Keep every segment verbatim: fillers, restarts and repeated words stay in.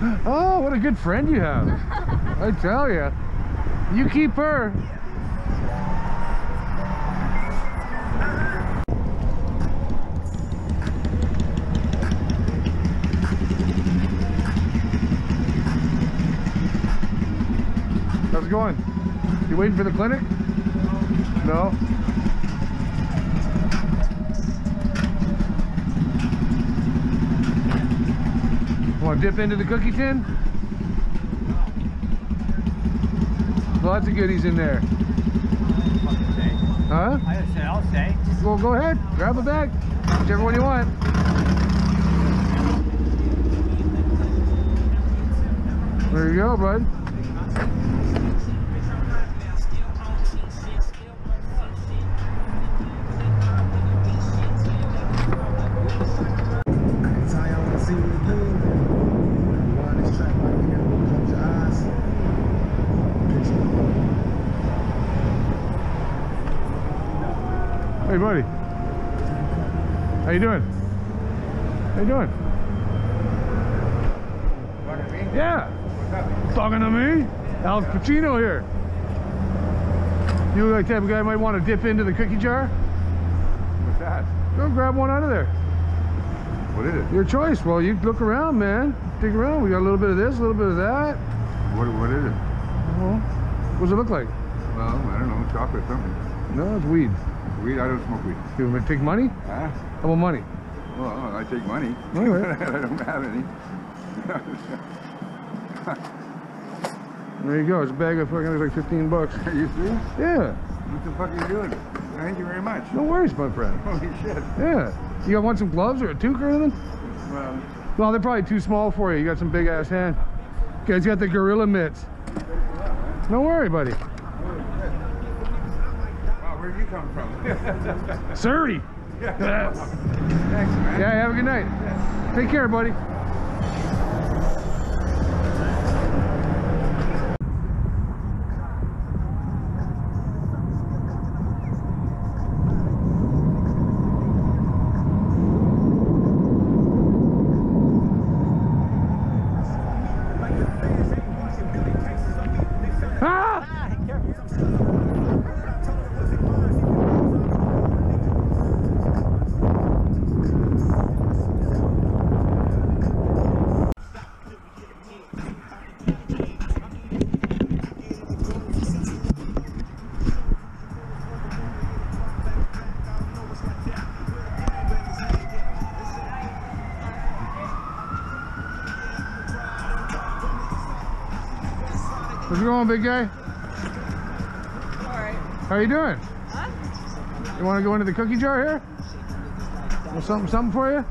Oh, what a good friend you have. I tell you. You keep her. How's it going? You waiting for the clinic? No? Want to dip into the cookie tin? Lots of goodies in there. Huh? I just said I'll say. Well, go ahead. Grab a bag. Whichever one you want. There you go, bud. Hey buddy, how you doing? How you doing? Talking to me? Yeah. What's up? Talking to me? Al Pacino here. You look like the type of guy who might want to dip into the cookie jar? What's that? Go grab one out of there. What is it? Your choice. Well, you look around, man. Dig around. We got a little bit of this, a little bit of that. What, what is it? Well, what does it look like? Well, I don't know. Chocolate something. No, it's weed. Weed? I don't smoke weed. You want me to take money? Huh? How about money? Well, I take money. All right. I don't have any. There you go. It's a bag of fucking like fifteen bucks. Are you serious? Yeah. What the fuck are you doing? Thank you very much. No worries, my friend. Holy shit. Yeah. You got want some gloves or a toque or anything? Well, Well, they're probably too small for you. You got some big ass hand. Guys got the gorilla mitts. Don't worry, buddy. wow, where'd you come from? Surrey. Yeah. Thanks, man. Yeah, have a good night. Yeah. Take care, buddy. How's it going, big guy? Alright. How you doing? Huh? You want to go into the cookie jar here? Well, something, something for you?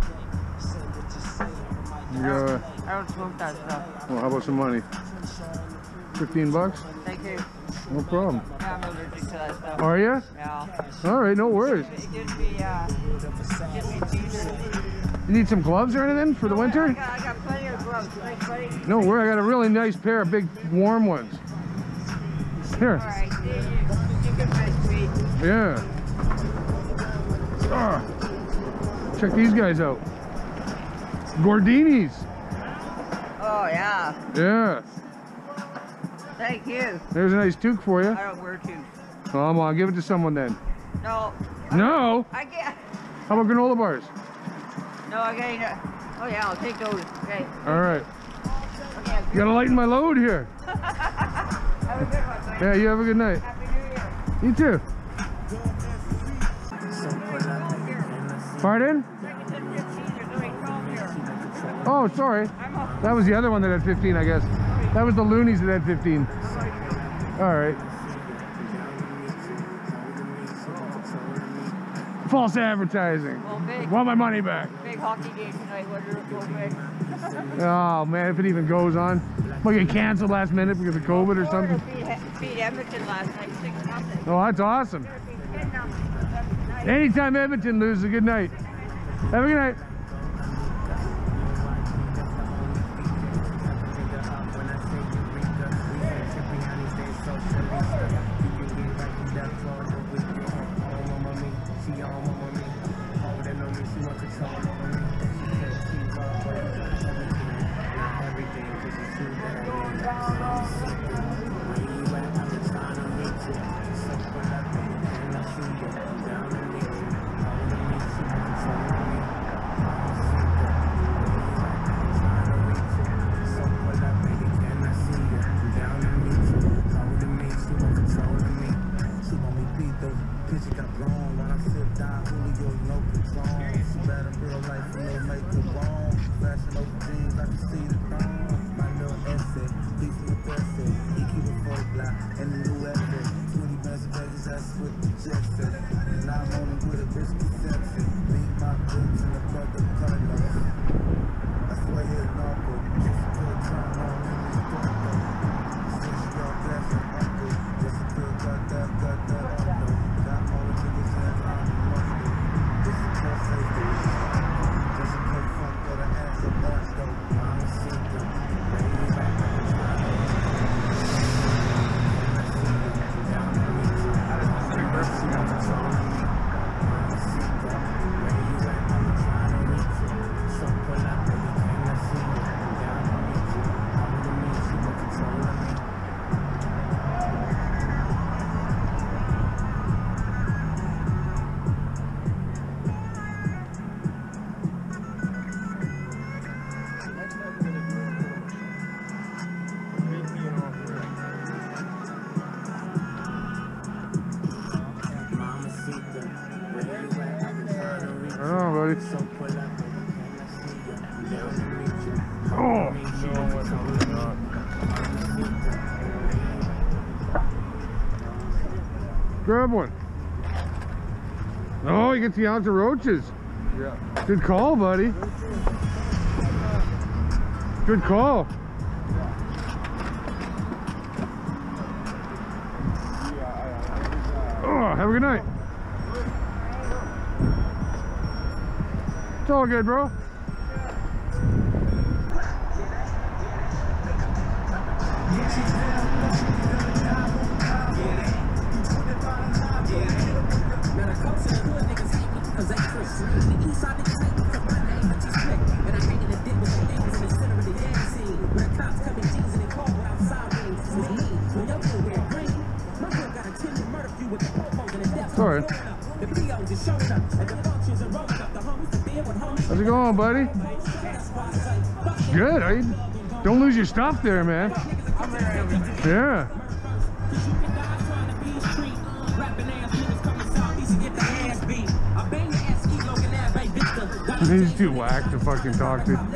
You uh, I don't smoke that stuff. well, how about some money? Fifteen bucks? Thank you. No problem. Yeah, I'm allergic to that stuff. Are you? Yeah. All right, no worries. It gives me, uh, it gives me fever. You need some gloves or anything for the I winter? got, I got plenty of gloves. Thanks, buddy. No worry, I got a really nice pair of big warm ones. Here. Alright, you, you, you can miss me. Yeah. Ah. Check these guys out. Gordinis. Oh, yeah. Yeah. Thank you. There's a nice toque for you. I don't wear tubes. Come on, give it to someone then. No. No? I can't. How about granola bars? No, I got enough. Oh, yeah, I'll take those. Okay. All right. Okay, You gotta lighten my load here. have a good one, buddy. Yeah, you have a good night. Happy New Year. You too. Pardon? Oh, sorry. That was the other one that had fifteen, I guess. That was the loonies that had fifteen. All right. False advertising. Well, big, Want my money back. big hockey game tonight. What did it go big? Oh, man, if it even goes on. Might get canceled last minute because of COVID or something. Florida beat, beat Edmonton last night, six nothing. Oh, that's awesome. ten nothing. Anytime Edmonton loses, a good night. Have a good night. Oh, grab one. Oh, you get the ounce of roaches. Yeah. Good call, buddy. Good call. Oh, have a good night. It's all good, bro. Sorry. How's it going, buddy? Good. I, don't lose your stuff there, man. Yeah. He's too whack to fucking talk to.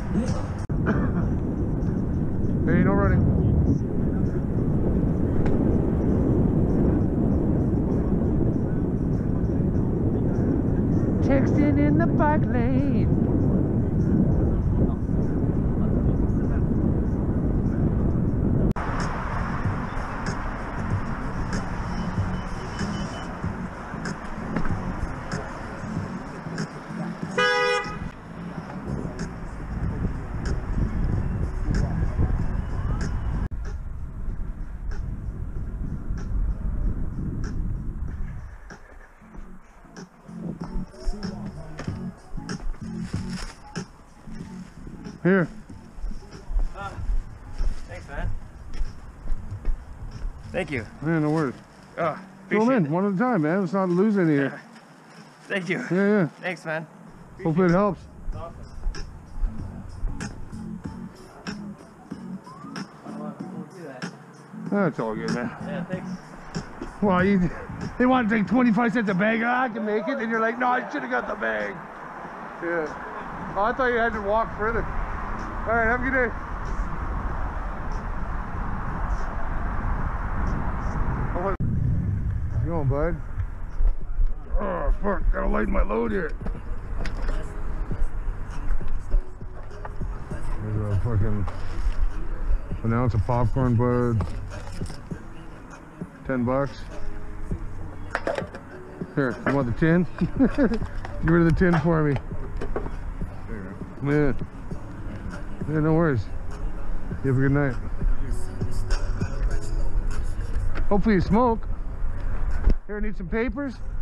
Hey, no running. Texting in the bike lane. Here. Uh, thanks, man. Thank you. Man, no worries. Oh, Fill them in one at a time, man. Let's not lose any here. Thank you. Yeah, yeah. Thanks, man. Hopefully it helps. Awesome. That's all good, man. Yeah, thanks. Well, you, they want to take twenty-five cents a bag. Oh, I can make it. And you're like, no, I should have got the bag. Yeah. Oh, I thought you had to walk further. All right, have a good day. How's it going, bud? Oh, fuck. Gotta lighten my load here. There's a fucking an ounce of popcorn, bud. Ten bucks. Here, you want the tin? Get rid of the tin for me. Yeah. Yeah, no worries. You have a good night. Hopefully you smoke. Here, need some papers?